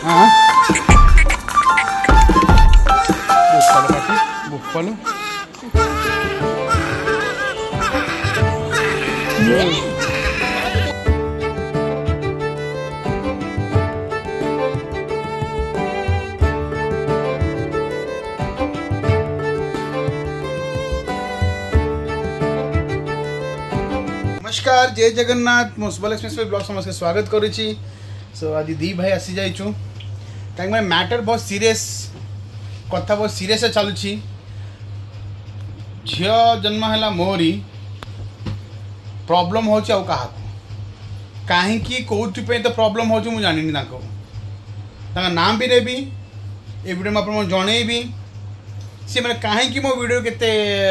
हाँ बुफalo नमस्कार जय जगन्नाथ मुसबल एक्सप्रेस ब्लॉग समस्त स्वागत करुच्ची। सो आज दी भाई आसी जाइचु कहीं मैटर बहुत सीरियस कथा बहुत सीरियस चलुची। झी जन्म है मोरी प्रॉब्लम हो कहीं कौन तो प्रॉब्लम हो जानी नाम भी नेबी ए वीडियो में आप जनइबी सी मैंने कहीं मो वीडियो केते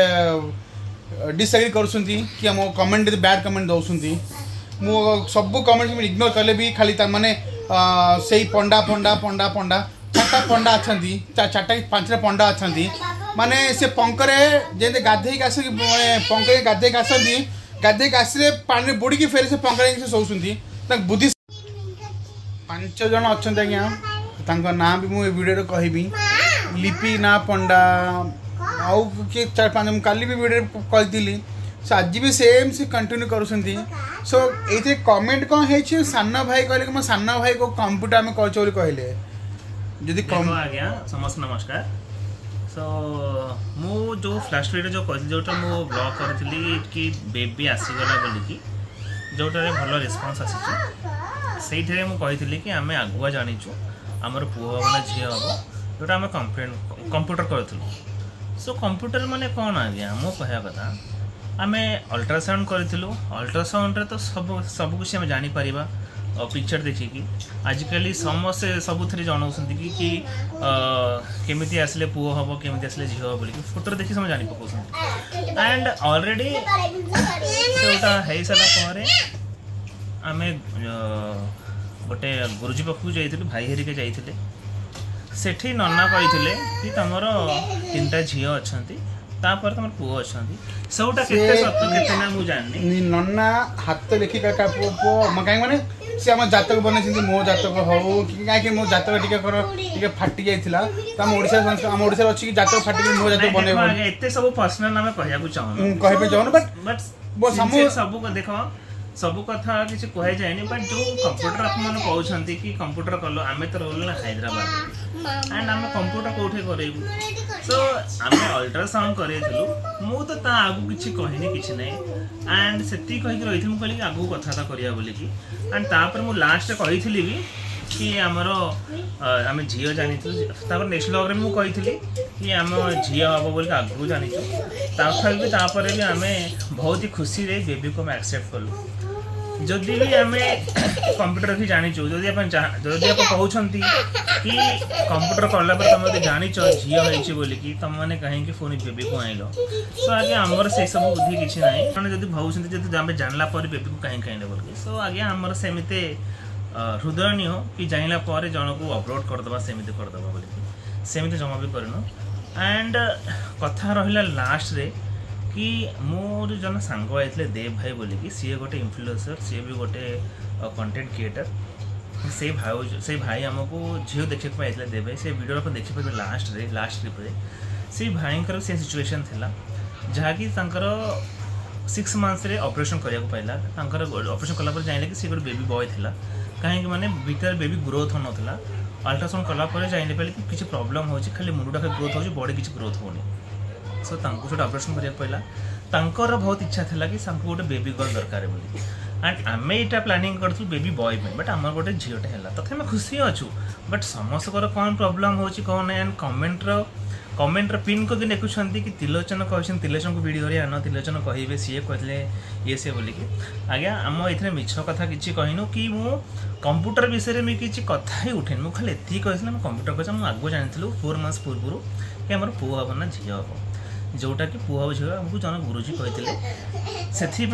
डिसएग्री करुँच कि मो कमेंट बैड कमेंट दौरान मु सब कमेंट इग्नोर कले भी खाली माने से पंडा पंडा पंडा पंडा चार्टा पंडा अच्छा चार्टा पांचटा पंडा अच्छा माने से पंकरे जैसे गाधे आस पंकरे गाधे आसती गाधे आसिले पानी बुड़ी फेर से पंकरे से शोषुंती बुद्धि 5 जन अच्छा आज्ञा ना भी मुझे वीडियो कहबी लिपि ना पंडा आउ किए 4-5 काली भी वीडियो कही सो आज भी सेम से कंटिन्यू करुँच। सो ये कमेंट कौन है सान भाई कहले कि मो सान भाई को कंप्यूटर आम कर कहले जदि आज्ञा समस्त नमस्कार। सो मु जो फ्लास्ट वीडियो जो कहली जोटा मु ब्लॉग करी कि बेबी आसीगला बोलिकी जोटार भल रिस्पांस आसी से मुझे कि आम आगुआ जाचु आमर पुओ हम ना झी हम जोटा आम कंप्यूटर करूँ। सो कंप्यूटर माने कौन आज्ञा मो कहया कथा आम अल्ट्रासाउंड करूँ अल्ट्रासाउंड रे तो सब कुछ आम जापर और पिक्चर देखिकी आजिकल समस्ते सबुथ जनाऊँ कि केमिति आसले पुओ हम केमिति आसले झील हम बोलिकी फोटो देखी सब जानी पकाउछन एंड ऑलरेडी सेटा हो सारा आम गोटे गुरुजी पाखु जाइलु भाई हेरिके जाइले सेठी नन्ना कही कि तुमर 3टा झील अच्छा तापर तुम पुओ अच्छा सबटा केते सत्य केते ना मु जाननी नन्ना हाथ लिखी का पुओ कहीं माने सी आम जातक बनई मो जातक हो कि मो जातक टे फाटी जाइला तो आम ओडिशा अच्छी कि जातक फाटी मो जातक बने एते सब पर्सनल आम कहया चाहूँ कहबे चाहूँ बट सब देख सब कथा किसी कहे जाए बट जो कंप्यूटर आप कहते कि कंप्यूटर कल आम तो रोल ना हैदराबाद एंड आम कंप्यूटर कौटे करेबू सो आम अल्ट्रासाउंड करूँ मुझे तो आगू किसी कहनी कि ना एंड से कहीकि रही मुझे आगू कथा करा बोलिकी एंड तापर मुझे लास्ट कही भी कि आमर आम झील जानी नेक्स्ट ब्लॉग में मुझे कि आम झील हम बोल आगू जानी तथापि भी आम बहुत ही खुशी रे बेबी को एक्सेप्ट कलु जदि भी आम कंप्यूटर भी जाचु जदि आप कहते कि कंप्यूटर कला तुम जाच झील होती बोलिकी तुम मैंने कहीं फोन बेबी को आइल सो आगे आमर से सब बुद्धि किसी ना मैंने जब भावुं आम जानला बेबी को कहीं कहीं बोलिकी सो आगे आमर सेमती हृदय नहीं हो कि जाइला पर जन को अपलोड करदे सेमती करदे बोलिकी सेमती जमा भी करनु एंड कथा रहा लास्ट रे कि मोर जन सांग आते देव भाई बोलिकी सी गोटे इन्फ्लुएंसर सी भी गोटे कंटेंट क्रिएटर से भाई आमको झील देखा आते देव भाई से वीडियो आप देखिए लास्ट ट्रिप से भाई से सिचुएशन थिला जहाँकि 6 मंथ्स रे ऑपरेशन करिया को पाइला ऑपरेशन कला पर जाइले कि सी गोटे बेबी बॉय थिला कहीं माने भीतर बेबी ग्रोथ हो नाला अल्ट्रासाउंड कला पर जाइले पाइले कि किसी प्रॉब्लम हो खाली मुंडा ग्रोथ हो बॉडी किसी ग्रोथ होनी सो से ऑपरेशन करिया पाइला तांकर बहुत इच्छा थिला कि हमको गोटे बेबी गर्ल दरकार बोली एंड आम यहाँ प्लानिंग करूँ बेबी बॉय में बट आम गोटे झीलटे है तथा आम खुशी अच्छू बट समस्त कौन प्रॉब्लम हो कौन एंड कमेंट पिन को देखुं कि त्रिलोचन कहते त्रिलोचन को वीडियो आन त्रिलोचन कहे सी कहते ये सी बोलिकी आज्ञा आम ये मिछ कथा कि कहनु कि मु कंप्यूटर विषय में किसी कथा ही उठेनि मुझे खाली ये कही कंप्यूटर कह आगु जानी 4 मास पूर्व कि आम पुओ हम ना झील हम जोटा कि पुओ हम झील आमको जन गुरुजी कहते से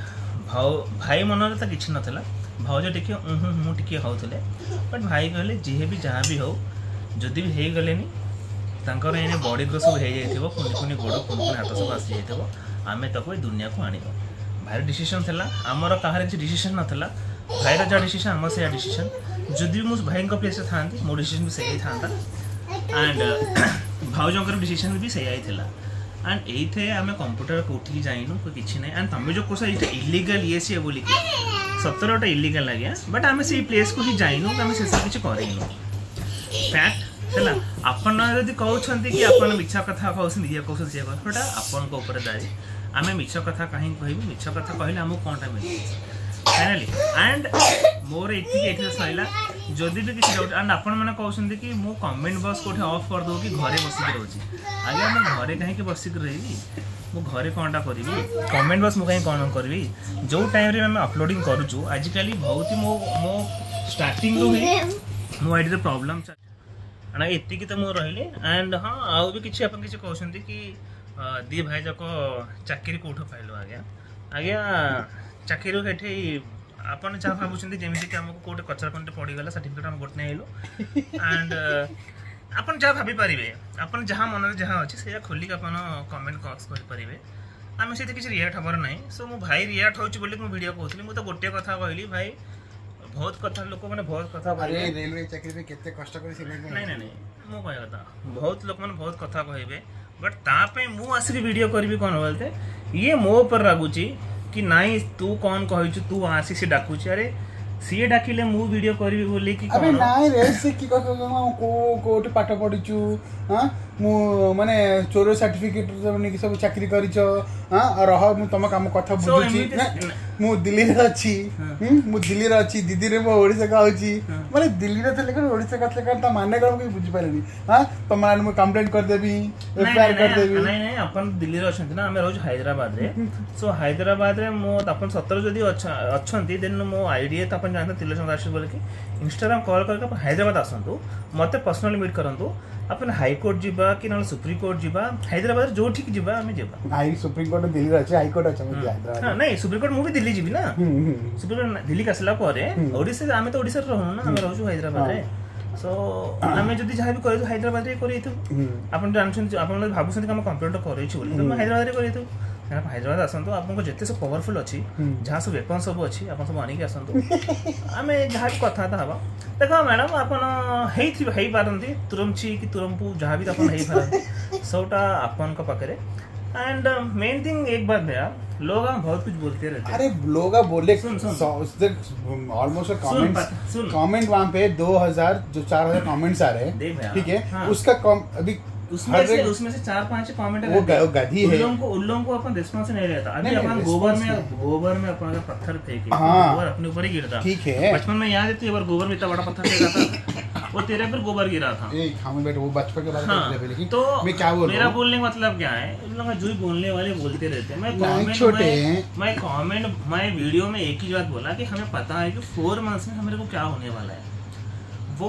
भाई मन तो किसी नाला भाज टे मुझे होते बट भाई कहले जी भी जहाँ भी हो जदि भी हो गले तांकर एने बॉडी ग्रो सब हो पुनि पुनि गोड़ पुनि पुनि हाथ सब आसी जाइए आम तक दुनिया को आने भारी डिसीजन था आमर कहार किसी डिसीजन नाला भाईर जहाँ डिसीजन आम से डिसीजन जदि भी भाई प्लेस था मो डिसीजन भी सही था एंड भाउजर डिसीजन भी सही था एंड ये आम कंप्यूटर कौटी जाइनु किसी ना एंड तुम जो कह ये इलिगल ये सी बोल सतर गोटे इलिगल आज्ञा बट आम से प्लेस को ही जाइनु आम से सब किसी करेनु फैक्ट है आपन जब कहते कि आप मिछा कथा कहते ये कहते सी कहता आपन दायी आम मिछ कथा कहीं कहूँ मिछ कथा कहले आमको कौनटा मिले फाइनाली एंड मोर ये सैला जदि भी किसी डाउट एंड आपण मैंने कहते कि मो कमेंट बॉक्स कोठे ऑफ कर दो कि घरे बसिक रोची आगे मैं घरे कहीं बसिक रही मो घरे कौनटा करी कमेंट बॉक्स मुझे कौन करी जो टाइम रे मैं अपलोडिंग करूँ आजिकल बहुत ही मो स्टार्टिंग ही मो आईडी प्रॉब्लम चल एति तो मो रही एंड हाँ आउ भी किसी आप किसी कहते कि दी भाई जाक चाकरी कौट पाइल आज्ञा आज्ञा चाकरी ये आपन जहाँ भावुं जमी कि आमको कौटे कचरा पड़गला सर्टिफिकेट आम गोटे आइलु एंड आपन जहाँ भाभी पारे आपन जहाँ मन में जहाँ अच्छे से खोलिक आप कमेंट बॉक्स करेंगे आम से किसी रिएक्ट हबार ना सो मो भाई रिएक्ट होची बोली मो वीडियो कहती मुझे गोटे कथा कहली भाई बहुत कथा लोक मैंने बहुत कथा रेलवे चाकरी पे केते कष्ट करे नहीं नहीं मो कह कथा बहुत लोक मैंने बहुत कथा कहे बट तापे मु आसिक वीडियो करी कौन बोलते ये मो ऊपर रागुची कि नाई तू कौन कहिछु तू आसी से डाकुची अरे सी डाकिले मु वीडियो करबी बोली कि अबे नाई रे से की कोट पाठ पढिछु हां मु माने चोर सर्टिफिकेट कि सब चाकरी करिछो हां और रह मु तम काम कथा बुझुची मु दिल्ली रे अछि मु दिल्ली रे अछि दीदी रे मो ओडिसा का होची माने दिल्ली रे थले कर ओडिसा का थले ता माने कर कि बुझि पालेनी हां त मान मु कंप्लेंट कर देबी एफआईआर कर देबी नहीं नहीं अपन दिल्ली रे अछंती ना हमें रोज हैदराबाद रे सो हैदराबाद रे मो अपन 17 जदी अछंती देन मो आईडी त अपन जानते तिलोचन राशि बोले कि इंस्टाग्राम कॉल करके अपन हैदराबाद आसंतु मते पर्सनली मीट करंतु अपन हाई कोर्ट जीवा कि न सुप्रीम कोर्ट जीवा हैदराबाद जो ठीक जीवा हमें जीवा हाई सुप्रीम कोर्ट दिल्ली रे अछि हाई कोर्ट अछि हैदराबाद हां नहीं सुप्रीम कोर्ट मु भी दिल्ली जीवी ना सुप्रीम कोर्ट दिल्ली कासला परे ओडिसा आमे तो ओडिसा रहू ना हमें रहू हैदराबाद रे सो आमे जदी जहा भी करे हैदराबाद रे करी थु अपन जानछन अपन भाबुसन कि हम कंप्यूटर करै छु बोली तो हैदराबाद रे करी थु हैदराबाद आसतु आपको जिते सब पावरफुल अच्छी जहाँ सब वेपन सब अच्छी आप सब आनिक आसतु आम जहाँ भी कथबार्ता हाँ देख मैडम आपई पारती तुरमची कि तुरमपु जहाँ भी आप सबटा आपन पाखे एंड मेन थिंग एक बात भैया लोग बहुत कुछ बोलते रहते हैं। अरे लोग बोले ऑलमोस्ट कमेंट वहाँ पे 2000 जो 4000 कमेंट्स आ रहे हैं ठीक है हाँ। उसका अभी उसमें से 4-5 कमेंट वो गधी है उन लोगों को अपन रिस्पांस नहीं रहता अभी अपन गोबर में अपन पत्थर फेंके गोबर अपने ऊपर ही गिरता ठीक है बचपन में याद है तो एक बार गोबर में इतना बड़ा पत्थर फेंका था वो तेरे पर गोबर गिरा था बेटा वो बचपन के बारे में लेकिन तो मैं क्या बोल मेरा बोलने का मतलब क्या है इन लोग जो बोलने वाले बोलते रहते हैं मैं वीडियो में एक ही बात बोला कि हमें पता है कि 4 मंथ्स में हमारे को क्या होने वाला है वो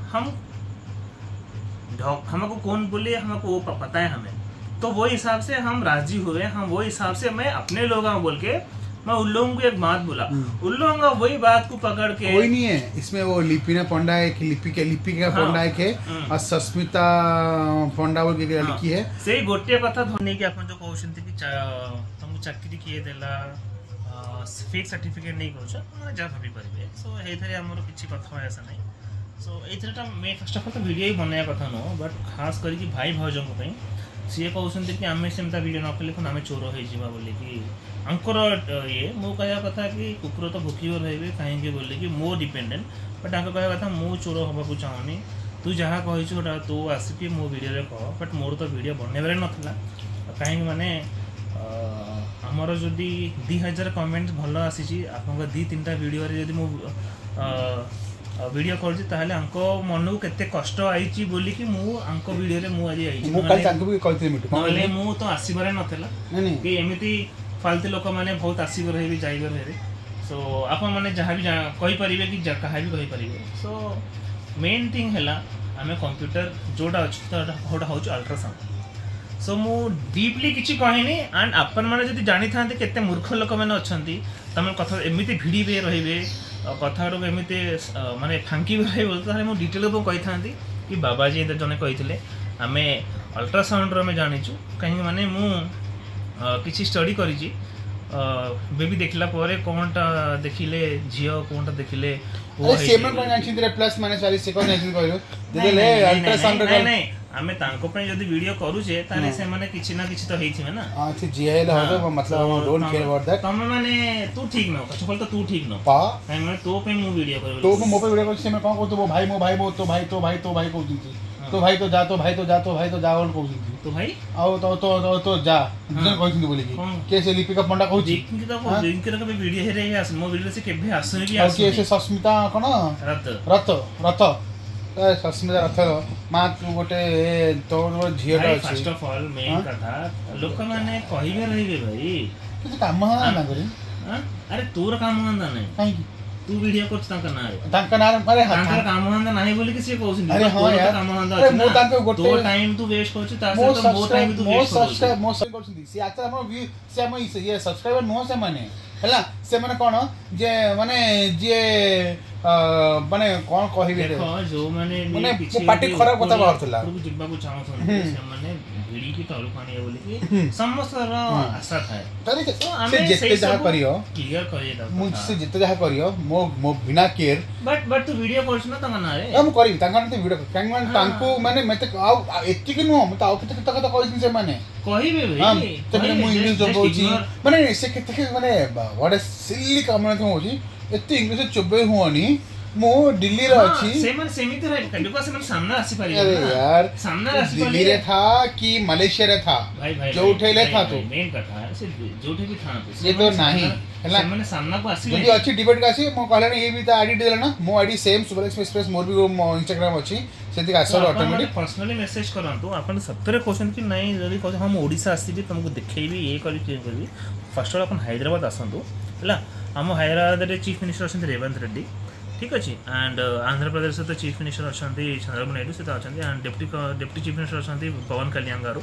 हमको कौन बोले हमको वो पता है हमें तो वो हिसाब से हम राजी हुए हम वो हिसाब से मैं अपने लोगों बोल के मैं उन लोगों को एक बात बोला उन लोगों का वही बात को पकड़ के कोई नहीं है इसमें वो लिपिना पंडा है कि लिपि का पंडा है के और सस्मिता पंडा बोल के लड़की है सही गोटे कथा धोनी कि अपन जो कहउछंती कि तुम चाकरी किए देला फेक सर्टिफिकेट नहीं कहउछ जा भाभी परिबे सो एथरे हमरो किछि कथा ऐसा नहीं सो एथरेटा मैं फर्स्ट ऑफ ऑल तो वीडियो ही बनाया कथा न बट खास करके भाई भाउजों को पई सी कहउछंती कि आमे सेमता वीडियो न कले कोन आमे चोर होई जीवा बोले कि अंकर ये मो कहया कथा कि कुकुर तो भूखियो रहबे काहे बोले कि मो डिपेंडेंट बट आंको कहया कथा मो चोर होबा को चाहनी तू जहाँ कहिछु ओटा तू आसिकी मो वीडियो रे कह बट मोर तो वीडियो बननेबरे नथला काहे माने हमर जदी 2000 कमेंट भलो आसीची आपन 2-3टा वीडियो रे जदी मो वीडियो करछि ताहले अंको मनु केते कष्ट आइची बोली कि मु अंको वीडियो रे मु आज आइची मु काल तांको भी कहथि मिटु नले मु तो आसीबरे नथला कि एमिति फालतू लोक माने बहुत आसीबर हेबी जाइबर हेबी सो आप माने जहाँ भी कहि परिबे कि कहा भी कहि परिबे सो मेन थिंग हैला आमे कंप्यूटर जोटा अछि होटा होछ अल्ट्रासाउंड सो मु डीपली किछि कहिनी एंड अपन माने जदि जानि थांते केते मूर्ख लोक माने अछंती तमे कथा एमिति भिडी बे रहिबे कथा रो एमिति माने फांकी बे बोलतो ताले मु डिटेल को कहि थांती कि बाबाजी एते जने कहिथिले आमे अल्ट्रासाउंड रो में जानिछु कहि माने मु किछि स्टडी करिछि बेबी देखला परे कोनटा देखिले झियो कोनटा देखिले अरे सेमन कोन जानछि रे प्लस माइनस वाली से कोन जानछि कहलो देले अल्ट्रासाउंड नहीं नहीं आमे तांको पे जदी वीडियो करू छे ताने से माने किछि ना किछि तो हेइछि ना हां से जीएल हो मतलब हम डोंट केयर अबाउट दैट तमे माने तू ठीक न फर्स्ट ऑफ ऑल तो तू ठीक न पा नहीं माने तो पे मु वीडियो करू तो मो पे वीडियो करू से मैं कोन को तो भाई मो भाई तो भाई तो भाई तो भाई कहउछि तो भाई तो जा तो भाई तो जा तो भाई तो जा बोल कहउछि तो भाई आओ तो जा जन कहउछि बोली कि कैसे लिपिका पंडा कहउछि देखि तो को दिन के कबे वीडियो हे रे आस मो वीडियो से केबे आसने भी आस कैसे सस्मिता कोन रत सस्मिता रथ मा तू गोटे तोर झियटा अछि फर्स्ट ऑफ ऑल मेन कथा लोक माने कहिबे रहिबे भाई किछ काम ना करी अरे तोर काम धंदा नहीं काई तू वीडियो कर तांका ना अरे तांका काम धंदा नाही बोली कि से कहउछि अरे हां यार काम धंदा अरे मो तांका गोटे तो टाइम तू वेस्ट करछि ता से तो मो टाइम तू वेस्ट करछि मो करछि से आता हम व्यू से हम ये सब्सक्राइबर नो से माने हला से माने कोन जे माने जे माने कोन कहिबे देखो जो माने पार्टी खराब कथा बाहरथला जिब्बा को चाहौ से माने भिड़ी की तलु पानी बोली कि समस्त आशा थाए तरी से जेते जहा करियो क्लियर करिए दा मुझसे जेते जहा करियो मो बिना केयर बट तू वीडियो करछ ना तंगा ना रे हम करी तंगा ना वीडियो कांग मान तांको माने मते आ एति कि नो मते आ केते कथा कहिन से माने कहिबे भाई तने मु इंग्लिश जो कहउची माने से केते माने व्हाट इज सिली कमेंट होउची एति इंग्लिश चोबे हुआनी मो दिल्ली रे अछि से माने सेमिति रे बिकॉज़ से सामने आसी पारी अरे यार सामने आसी दिल्ली रे था कि मलेशिया रे था भाई जो उठेले था तो मेन कथा है से जोठे भी था तो ये तो नहीं हला माने सामने को आसी जदी अछि डिबेट का अछि मो कहले ये भी ता आईडी देले ना मो आईडी सेम सुपर एक्सप्रेस मोर भी इंस्टाग्राम अछि सेति का आसर ऑटोमेटिक पर्सनली मैसेज करंतु अपन सप्तरे क्वेश्चन कि नहीं जदी कह हम ओडिसा आसीबी तुमको देखैबी ये करी चेंज करबी फर्स्ट ऑल अपन हैदराबाद आसंतु हला हम हैदराबाद रे चीफ मिनिस्टर अछन रेवंत रेड्डी ठीक अच्छे एंड आंध्र प्रदेश तो चीफ मिनिस्टर अच्छा चंद्रबाबू नायडू से अच्छा एंड डेप्टी चीफ मिनिस्टर अच्छा पवन कल्याण गारू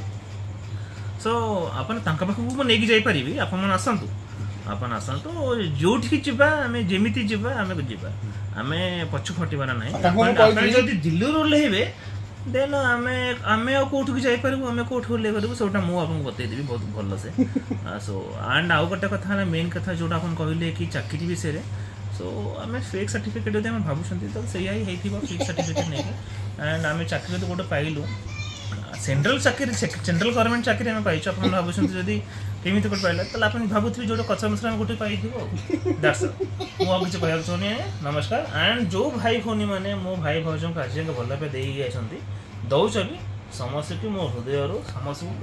सो अपन पाखक नहीं जापरि आपन आसतु आपन आसतु जो आम जमी जावा आम जावा आम पछ फटार ना जब दिल्ली ओह्लैबे देन आम आम कौट की जापर आम कौट ओह्लै करूँ सोटा मुझे बतईदेवी बहुत भल से सो एंड आउ गोटे कथा मेन कथा जोटा आप कहले कि चाकरी विषय सो आम फेक सर्टिफिकेट जब आम भावुं तो सही फेक सर्टिफिकेट नहीं एंड आम चाकरी तो गोटे पाइलु सेंट्रल चाकरी सेंट्रल गवर्नमेंट चाकरी आम पाइछु आप भावुं जदि केमी गोटे पाइला तो आप भावुथि जो कच्चा मसला गोटे पाई दैट्स मुझे किसी कहना चाहूनी नमस्कार एंड जो भाई भौनी मैंने मो भाई भाज को आज भल पे दे दौर समस्त की मो हृदय समस्त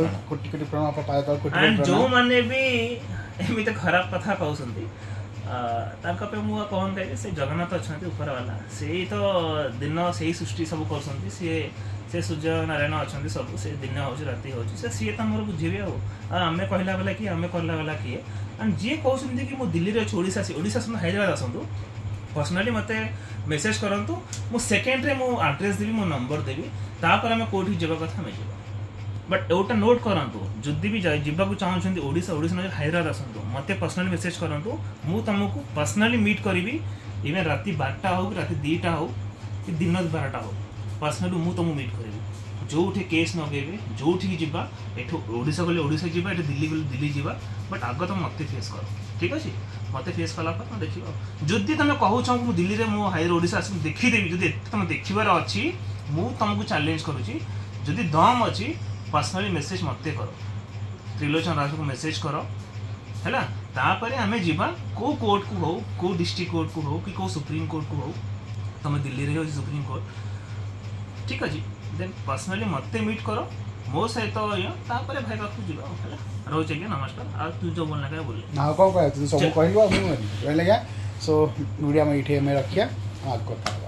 एंड जो मैंने भी एमती खराब कथा कहते पे मुझे कहन कहे से जगन्नाथ अच्छा ऊपर वाला से तो दिन से सृष्टि सब कर से सूर्य नारायण अच्छा सब से दिन हो राति हो सी तो मोर बुझे आम कहला बेला कि आम कहला बेला किए एंड जी कहते कि मुझे दिल्ली अच्छे ओडिशा से हैदराबाद आसतु पर्सनाली मत मेसेज करूँ मु सेकेंड मु आड्रेस देवी मो नंबर देवी तापर आम कौटी जावा कथा आम जा बट एटा नोट करंतु जदि भी जावाक चाहते ओडिशा ओडिशा हैदराबाद आसतु मत पर्सनाली मेसेज करूँ मु तुमको पर्सनाली मीट करी इवेन राति 12टा हो राति 2टा हो कि दिन 12टा हो पर्सनाली मु तुमको मीट करी जो केस नगेबे जो जा ओडिशा गले ओडिशा जा दिल्ली गले दिल्ली जा बट आग तुम मत फेस कर ठीक अच्छे मत फेस कलापर देख जदि तुम कहूँ मु दिल्ली में मो हायर ओडिशा आस देखीदेवी जब तुम देखार अच्छी मु तुमको चैलेंज करुँची जदि दम अच्छी पर्सनली मेसेज मत कर त्रिलोचन राज को मेसेज कर है तापर आम जा कौ कोर्ट को हो कौ डिस्ट्रिक्ट कोर्ट को हो कि कौ सुप्रीम कोर्ट को हो तुम दिल्ली रे हो सुप्रीम कोर्ट ठीक अच्छे देन पर्सनली मत मीट कर मो सहित तापर भाई पाक जा रोचे क्या नमस्कार आ तू जो बोलना क्या बोल ना कौन कह तू सब कहलु आ सो वीडियो में इठे में रखिया आग कथा